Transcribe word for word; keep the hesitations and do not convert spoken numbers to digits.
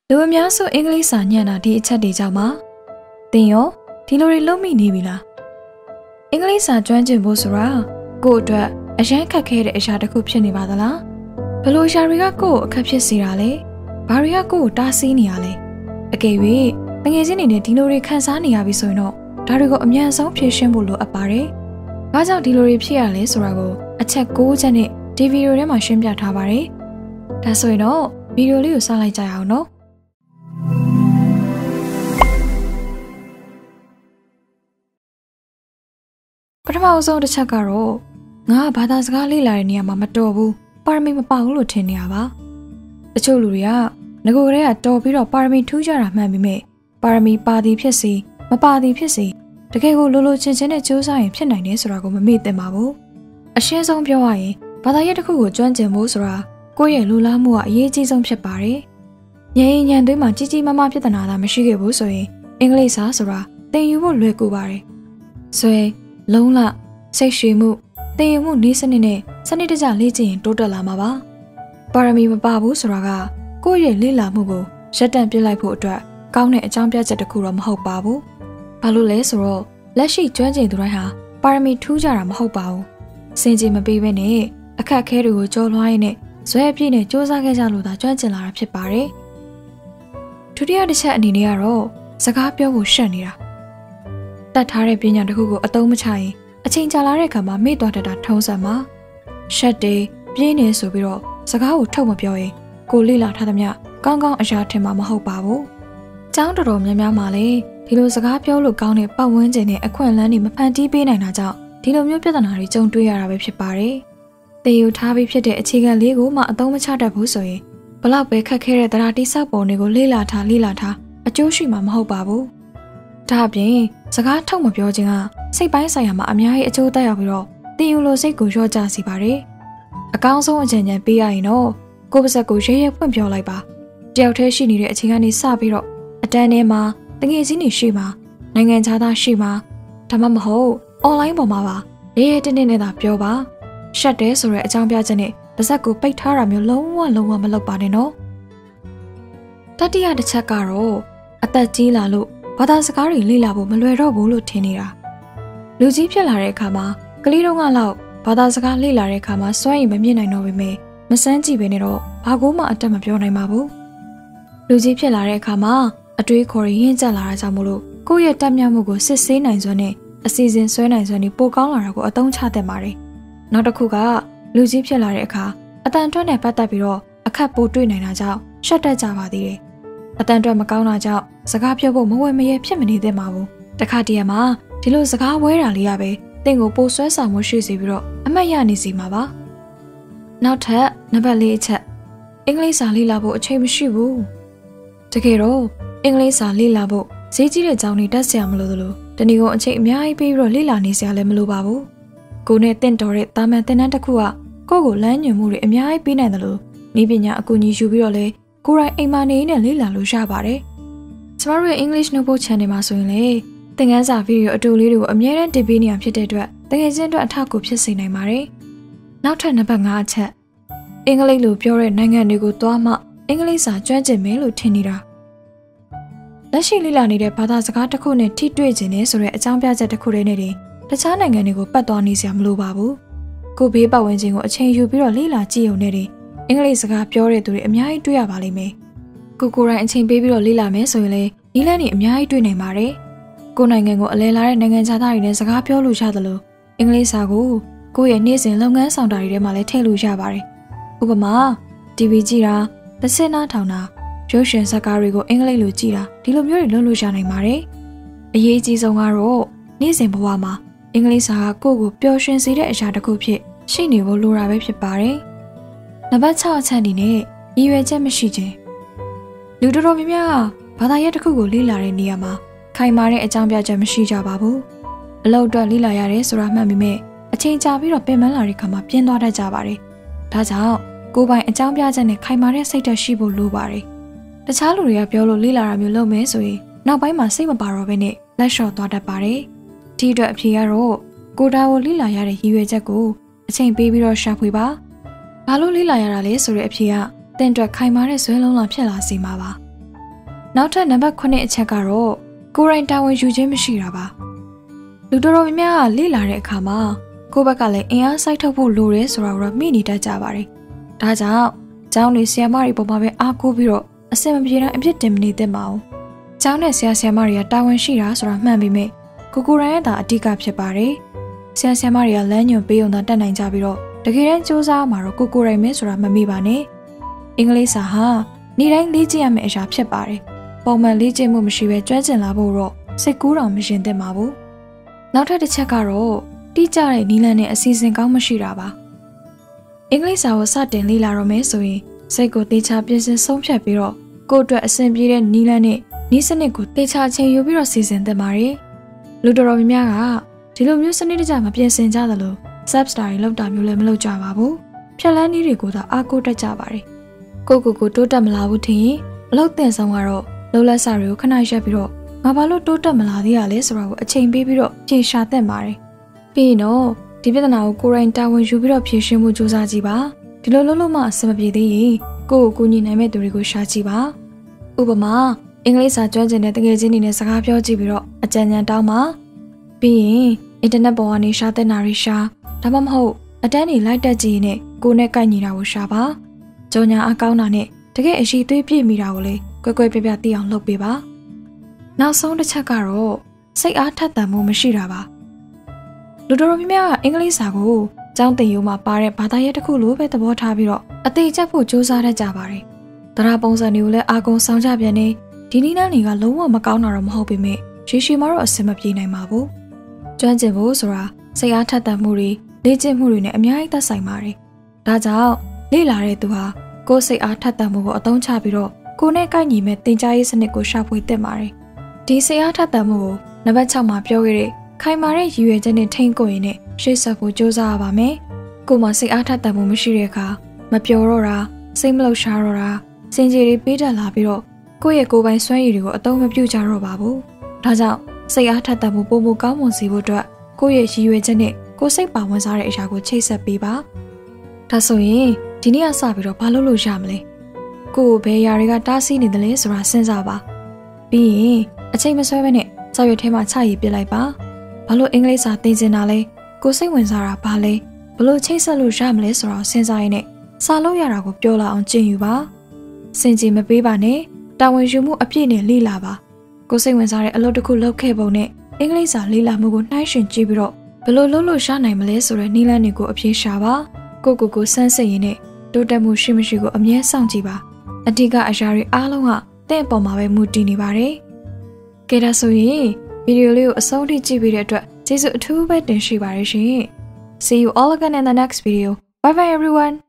လူအများစုအင်္ဂလိပ်စာညံ့တာဒီအချက်တွေကြောင့်ပါသင်ရောဒီလိုတွေလုံးမိနေပြီလားအင်္ဂလိပ်စာကျွမ်းကျင်ဖို့ဆိုတာကိုယ့်အတွက်အရန်ခက်ခဲတဲ့အရာတစ်ခုဖြစ်နေပါသလားဘယ်လိုအရာတွေကကိုယ့်ကိုအခက်ဖြစ်စေတာလဲဘာတွေကကိုယ့်ကိုတားဆီးနေရလဲအကယ်၍တကယ်ချင်းနေနဲ့ဒီလိုတွေခံစားနေရပြီဆိုရင်တော့ဒါတွေကိုအမြန်ဆုံးဖြေရှင်းဖို့လိုအပ်ပါတယ်ဘာကြောင့်ဒီလိုတွေဖြစ်ရလဲဆိုတာကိုအချက်၉ချက်နဲ့ဒီဗီဒီယိုထဲမှာရှင်းပြထားပါတယ်ဒါဆိုရင်တော့ဗီဒီယိုလေးကိုစလိုက်ကြရအောင်နော်ပထမဆုံးတစ်ချက်ကတော့ငါဘာသာစကားလေ့လာတဲ့နေရာမှာမတော်ဘူးပါရမီမပါဘူးလို့ထင်နေရပါတချို့လူတွေကငကိုယ်တည်းကတော်ပြီးတော့ပါရမီထူးကြတာမှန်ပေမဲ့ပါရမီပါသည်ဖြစ်စေမပါသည်ဖြစ်စေတကယ်ကိုလိုလိုချင်းချင်းနဲ့စူးစမ်းရင်ဖြစ်နိုင်တယ်ဆိုတာကိုမမေ့သင့်ပါဘူးအရှင်းဆုံးပြောရရင်ဘာသာရပ်တစ်ခုကိုကျွမ်းကျင်ဖို့ဆိုတာကိုယ့်ရဲ့လူလားမှုကအရေးကြီးဆုံးဖြစ်ပါတယ်ညင်ညံသွေးမှာကြီးကြီးမားမားပြဿနာသာမရှိခဲ့ဘူးဆိုရင်အင်္ဂလိပ်စာဆိုတာသင်ယူဖို့လွယ်ကူပါတယ်ဆွဲလုံးလစိတ်ရှည်မှုသင်ယူမှုနည်းစနစ်နဲ့စနစ်တကျလေ့ကျင့်ရင်တိုးတက်လာမှာပါပါရမီမပါဘူးဆိုတာကကိုယ့်ရဲ့လေ့လာမှုကိုရပ်တန့်ပြစ်လိုက်ဖို့အတွက်ကောင်းတဲ့အကြောင်းပြချက်တစ်ခုတော့မဟုတ်ပါဘူးဘာလို့လဲဆိုတော့လက်ရှိကျွမ်းကျင်သူတိုင်းဟာပါရမီထူးကြတာမဟုတ်ပါဘူးစင်ကြေမပေးဘဲနဲ့အခက်အခဲတွေကိုကြော်လွှားရင်းနဲ့ဇွဲအပြည့်နဲ့စူးစမ်းခဲ့ကြလို့သာကျွမ်းကျင်လာတာဖြစ်ပါတယ်ဒုတိယတစ်ချက်အနေနဲ့ကတော့စကားပြောဖို့ရှက်နေတာတတ်ထားတဲ့ပညာတစ်ခုကိုအသုံးမချရင်အချိန်ကြာလာတဲ့အခါမှာမေ့သွားတတ်တာထုံးစံပါရှက်တယ်ပြင်းနေဆိုပြီးတော့စကားကိုထုတ်မပြောရင်ကိုလေ့လာထားသမျှကောင်းကောင်းအရာထင်မှာမဟုတ်ပါဘူးကျောင်းတော်တော်များများမှာလည်းဒီလိုစကားပြောလို့ကောင်းတဲ့ပတ်ဝန်းကျင်နဲ့အခွင့်အလမ်းတွေမဖန်တီးပေးနိုင်တာကြောင့်ဒီလိုမျိုးပြဿနာတွေကြုံတွေ့ရတာပဲဖြစ်ပါတယ်တည်ယူထားပြီးဖြစ်တဲ့အခြေခံလေးကိုမှအသုံးမချတတ်ဘူးဆိုရင်ဘလောက်ပဲခက်ခဲတဲ့တရားတိဆောက်ပုံတွေကိုလေ့လာထားလေ့လာထားအကျိုးရှိမှာမဟုတ်ပါဘူးဒါအပြင်စကားထုတ်မပြောခြင်းကစိတ်ပိုင်းဆိုင်ရာမှာအများကြီးအကျိုးသက်ရောက်ပြီးတော့တည်ယူလို့စိတ်ကိုလျော့ကျစေပါတယ်အကောင်းဆုံးအကြံဉာဏ်ပေးရရင်တော့ကိုယ့်ပါဇက်ကိုရဲရဲဖွင့်ပြောလိုက်ပါတယောက်တည်းရှိနေတဲ့အချိန်ကနေစပြီးတော့အတန်းထဲမှာတငယ်ချင်းတွေရှိမှာနိုင်ငံခြားသားရှိမှာဒါမှမဟုတ်အွန်လိုင်းပေါ်မှာပါရဲရဲတင်းတင်းနဲ့သာပြောပါရှက်တယ်ဆိုတဲ့အကြောင်းပြချက်နဲ့ပါဇက်ကိုပိတ်ထားတာမျိုးလုံးဝလုံးဝမလုပ်ပါနဲ့နော်တတိယတစ်ချက်ကတော့အသက်ကြီးလာလို့ဘာသာစကားတွေလေ့လာဖို့မလွယ်တော့ဘူးလို့ထင်နေတာလူကြီးဖြစ်လာတဲ့အခါမှာကလေးတုန်းကလောက်ဘာသာစကားလေ့လာတဲ့အခါမှာစွမ်းရည်မမြင့်နိုင်တော့ပေမဲ့မစမ်းကြည့်ပဲနဲ့တော့ဘာကိုမှအတက်မပြောနိုင်ပါဘူးလူကြီးဖြစ်လာတဲ့အခါမှာအတွေးခေါ်ရင်းကျက်လာတာကြောင့်မို့လို့ကိုယ့်ရဲ့တက်မြတ်မှုကိုစစ်ဆေးနိုင်စွမ်းနဲ့အစီအစဉ်ဆွဲနိုင်စွမ်းတွေပိုကောင်းလာတာကိုအသုံးချတတ်ပါတယ်နောက်တစ်ခုကလူကြီးဖြစ်လာတဲ့အခါအတန်တွက်နဲ့ပတ်သက်ပြီးတော့အခက်ပိုတွေ့နိုင်တာကြောင့်ရှက်တတ်ကြပါသေးတယ်အတန်တွက်မကောင်းတာကြောင့်စကားပြောဖို့မဝယ်မရဲဖြစ်မနေသင့်ပါဘူးတခါတည်းမှာဒီလိုစကားဝဲတာလေးရပဲတင့်ကိုပိုဆွဲဆောင်မှုရှိစေပြီးတော့အမှတ်ရနေစီမှာပါနောက်ထပ်နံပါတ်၄အချက်အင်္ဂလိပ်စာလေ့လာဖို့အချိန်မရှိဘူးတကယ်တော့အင်္ဂလိပ်စာလေ့လာဖို့ဈေးကြီးတဲ့ကျောင်းတွေတက်ဆရာမလို့သလိုတနည်းကုန်အချိန်အများကြီးပေးပြီးတော့လေ့လာနေစရာလည်းမလိုပါဘူးကိုနဲ့တင့်တော်တဲ့တာမန်သင်တန်းတစ်ခုကကိုယ့်ကိုလမ်းညွှန်မှုတွေအများကြီးပေးနိုင်တယ်လို့နည်းပညာအကူအညီယူပြီးတော့လေကိုယ်တိုင်အိမ်မှာနေနဲ့လေ့လာလို့ရပါတယ်ကျမတို့ရဲ့ English Notebook Channel မှာဆိုရင်လေသင်ခန်းစာဗီဒီယိုအတူလေးတွေကိုအများအားတင်ပေးနေရဖြစ်တဲ့အတွက်တကယ်ချင်းအတွက်အထောက်အကူဖြစ်စေနိုင်ပါတယ်နောက်ထပ်နံပါတ်၅အချက်အင်္ဂလိပ်လိုပြောတဲ့နိုင်ငံတွေကိုသွားမှအင်္ဂလိပ်စာကျွမ်းကျင်မယ်လို့ထင်နေတာလက်ရှိလေ့လာနေတဲ့ဘာသာစကားတစ်ခုနဲ့ထိတွေ့ခြင်းနဲ့ဆိုတဲ့အကြောင်းပြချက်တစ်ခုတည်းနဲ့တခြားနိုင်ငံတွေကိုပတ်သွားနေစရာမလိုပါဘူးကိုဘေးပတ်ဝန်းကျင်ကိုအချိန်ယူပြီးတော့လေ့လာကြည့်ုံနဲ့တင်အင်္ဂလိပ်စကားပြောတဲ့သူတွေအများကြီးတွေ့ရပါလိမ့်မယ်ကိုကိုယ်တိုင်အချိန်ပေးပြီးတော့လေ့လာမယ်ဆိုရင်လေဒီလမ်းတွေအများကြီးတွေ့နိုင်ပါတယ်ကိုနိုင်ငံကိုအလဲလာတဲ့နိုင်ငံခြားသားတွေနဲ့စကားပြောလို့ရတယ်လို့အင်္ဂလိပ်စာကိုကိုယ့်ရဲ့နေ့စဉ်လုပ်ငန်းဆောင်တာတွေထဲမှာလည်းထည့်လို့ရပါတယ်ဥပမာ တီဗီ ကြည့်တာသစင်နာထောင်တာရုပ်ရှင်ဇာတ်ကားတွေကိုအင်္ဂလိပ်လိုကြည့်တာဒီလိုမျိုးတွေလုပ်လို့ရနိုင်ပါတယ်အရေးကြီးဆုံးကတော့နေ့စဉ်ဘဝမှာအင်္ဂလိပ်စာကကိုယ့်ကိုပျော်ရွှင်စေတဲ့အရာတစ်ခုဖြစ်ရှိနေဖို့လိုတာပဲဖြစ်ပါတယ်နံပါတ်၆အချက်အနေနဲ့ရည်ရွယ်ချက်မရှိခြင်းလူတော်တော်များများကဘာသာရပ်တစ်ခုကိုလေ့လာတဲ့နေရာမှာခိုင်မာတဲ့အကြောင်းပြချက်မရှိကြပါဘူးအလုပ်အတွက်လေ့လာရတယ်ဆိုတာမှတ်မိမဲ့အချိန်ကြာပြီးတော့ပင်ပန်းလာတဲ့ခါမှာပြင်းသွားတတ်ကြပါတယ်ဒါကြောင့်ကိုယ်ပိုင်အကြောင်းပြချက်နဲ့ခိုင်မာတဲ့စိတ်ဓာတ်ရှိဖို့လိုပါတယ်တခြားလူတွေကပြောလို့လေ့လာတာမျိုးလုပ်မယ်ဆိုရင်နောက်ပိုင်းမှာစိတ်မပါတော့ဘဲနဲ့လက်လျှော့သွားတတ်ပါတယ်ဒီအတွက်အဖြေကတော့ကိုယ်တာကိုလေ့လာရတဲ့ရည်ရွယ်ချက်ကိုအချိန်ပေးပြီးတော့ရှာဖွေပါဘာလို့လေ့လာရတာလဲဆိုတဲ့အဖြေကတင့်အတွက်ခိုင်မာတဲ့ဇွဲလုံးလာဖြစ်လာစေမှာပါနောက်ထပ်နံပါတ်ခုနှစ်အချက်ကတော့ကိုယ်တိုင်တာဝန်ယူခြင်းမရှိတာပါလူတော်တော်များများကလေ့လာတဲ့အခါမှာကိုယ့်ဘက်ကလည်းအင်အားစိုက်ထုတ်ဖို့လိုတယ်ဆိုတာကိုတော့မိနေတတ်ကြပါတယ်ဒါကြောင့်ကျောင်းနေဆရာမတွေပေါ်မှာပဲအားကိုးပြီးတော့အစင်မပြေတဲ့အဖြစ်တင်မနေသင့်ပါဘူးကျောင်းနဲ့ဆရာဆရာမတွေကတာဝန်ရှိတာဆိုတာမှန်ပေမဲ့ကိုကိုရိုင်းရဲ့တာအဓိကဖြစ်ပါတယ်ဆရာဆရာမတွေကလမ်းညွှန်ပေးအောင်သာတက်နိုင်ကြပြီးတော့တကယ်တမ်းစူးစမ်းမှာတော့ကိုကိုရိုင်းမဲဆိုတာမမေ့ပါနဲ့အင်္ဂလိပ်စာဟာနေ့တိုင်းလေ့ကျင့်ရမယ့်အရာဖြစ်ပါတယ်ပုံမှန်လေ့ကျင့်မှုမရှိဘဲကျွမ်းကျင်လာဖို့တော့စိတ်ကူးတောင်မရှင်သင့်ပါဘူးနောက်ထပ်တစ်ချက်ကတော့တိကျတဲ့နည်းလမ်းနဲ့အစီအစဉ်ကောင်းမရှိတာပါအင်္ဂလိပ်စာကိုစတင်လေ့လာတော့မယ်ဆိုရင်စိတ်ကိုသေချာပြင်ဆင်ဆုံးဖြတ်ပြီးတော့ကိုယ့်အတွက်အဆင်ပြေတဲ့နည်းလမ်းနဲ့နည်းစနစ်ကိုသေချာချိန်ယူပြီးတော့စီစဉ်သင့်ပါတယ်လူတော်တော်များများကဒီလိုမျိုးစနစ်တကျမပြင်ဆင်ကြသလို substar တွေလောက်တာမျိုးလည်းမလုပ်ကြပါဘူးဖြတ်လန်းနည်းတွေကိုသာအားကိုးတတ်ကြပါတယ်ကိုကိုကိုတိုးတက်မလာဘူးထင်ရင်အလုပ်သင်ဆောင်ကတော့လှုပ်လက်စာတွေကိုခဏရက်ပြီးတော့ငါဘာလို့တိုးတက်မလာသေးရလဲဆိုတာကိုအချိန်ပေးပြီးတော့ဖြေရှာသင့်ပါတယ်ပြီးရင်တော့ဒီပြဿနာကိုကိုယ်တိုင်တာဝန်ယူပြီးတော့ဖြေရှင်းမှုစူးစမ်းကြည့်ပါဒီလိုလုပ်လို့မှအဆင်မပြေသေးရင်ကိုယ့်ကိုကူညီနိုင်မဲ့သူတွေကိုရှာကြည့်ပါဥပမာအင်္ဂလိပ်စာကျွမ်းကျင်တဲ့တကယ်ချင်းတွေနဲ့စကားပြောကြည့်ပြီးတော့အကြံဉာဏ်တောင်းပါပြီးရင်အင်တာနက်ပေါ်ကနေရှာတဲ့နာရီရှာဒါမှမဟုတ်အတန်းတွေလိုက်တက်ကြည့်ရင်ကိုယ်နဲ့ကိုက်ညီတာကိုရှာပါကြော်ညာအကောင်းတာနဲ့တကယ်အရှိသွေးပြည့်မိတာကိုလေကွယ်ကွယ်ပြပြသိအောင်လုပ်ပေးပါနောက်ဆုံးတစ်ချက်ကတော့စိတ်အားထက်သန်မှုမရှိတာပါလူတော်တော်များများကအင်္ဂလိပ်စာကိုကျောင်းသင်ရိုးမှာပါတဲ့ဘာသာရပ်တစ်ခုလိုပဲသဘောထားပြီးတော့အသေးချက်ဖို့စူးစမ်းတတ်ကြပါတယ်တရားပုံစံတွေကိုလည်းအာကုံဆောင်ကြပြန်နေဒီနည်းလမ်းတွေကလုံးဝမကောင်းတာတော့မဟုတ်ပေမဲ့ရေရှည်မှာတော့အဆင်မပြေနိုင်ပါဘူးကျွမ်းကျင်ဖို့ဆိုတာစိတ်အားထက်သန်မှုတွေလေ့ကျင့်မှုတွေနဲ့အများကြီးသက်ဆိုင်ပါတယ်ဒါကြောင့်လေ့လာတဲ့သူဟာကိုယ်စိတ်အားထက်သန်မှုကိုအသုံးချပြီးတော့ကိုယ်နဲ့ကိုက်ညီမဲ့သင်ကြားရေးစနစ်ကိုရှာဖွေသင့်ပါတယ်ဒီစိတ်အားထက်သန်မှုကိုနံပါတ်၆မှာပြောခဲ့တဲ့ခိုင်မာတဲ့ရည်ရွယ်ချက်နဲ့ထိန်းကိုရင်နဲ့ရှေ့ဆက်ဖို့ကြိုးစားရပါမယ်ကိုယ်မှာစိတ်အားထက်သန်မှုမရှိတဲ့အခါမပျော်တော့တာစိတ်မလှုပ်ရှားတော့တာစင်ကြေတွေပေးတတ်လာပြီးတော့ကိုယ့်ရဲ့ကိုယ်ပိုင်စွမ်းရည်တွေကိုအသုံးမပြုကြတော့ပါဘူးဒါကြောင့်စိတ်အားထက်သန်မှုပိုမိုကောင်းမွန်စေဖို့အတွက်ကိုယ့်ရဲ့ရည်ရွယ်ချက်နဲ့ကိုယ်စိတ်ပါဝင်စားတဲ့အရာကိုချိတ်ဆက်ပေးပါဒါဆိုရင်ဒီနေ့ကစပြီးတော့ဘာလုပ်လို့ရမလဲကိုယ်ဘယ်ຢာတွေကတားဆီးနေတယ်လဲဆိုတာစဉ်းစားပါပြီးရင်အချိန်မဆွဲဘဲနဲ့စာရွက်ထဲမှာချရေးပြလိုက်ပါဘာလို့အင်္ဂလိပ်စာသင်ချင်တာလဲကိုယ်စိတ်ဝင်စားတာဘာလဲဘလို့ချိတ်ဆက်လို့ရမလဲဆိုတာစဉ်းစားရင်းနဲ့စာလို့ရတာကိုပြောလာအောင်ကျင့်ယူပါစင်ကြေမပေးပါနဲ့တာဝန်ယူမှုအပြည့်နဲ့လေ့လာပါကိုယ်စိတ်ဝင်စားတဲ့အလုပ်တစ်ခုလုပ်ခဲ့ပုံနဲ့အင်္ဂလိပ်စာလေ့လာမှုကိုနှိုင်းယှဉ်ကြည့်ပြီးတော့ဘလို့လုပ်လို့ရနိုင်မလဲဆိုတဲ့နည်းလမ်းတွေကိုအပြေရှာပါကိုကိုကိုစမ်းစစ်ရင်းနဲ့တိုးတက်မှုရှိမရှိကိုအမြဲစောင့်ကြည့်ပါအဓိကအရာတွေအားလုံးကတင့်အပေါ်မှာပဲမူတည်နေပါတယ်ကဲဒါဆိုရင်ဗီဒီယိုလေးကိုအဆုံးထိကြည့်ပြီးတဲ့အတွက်ကျေးဇူးအထူးပဲတင်ရှိပါတယ်ရှင်See you all again in the next video. Bye bye everyone.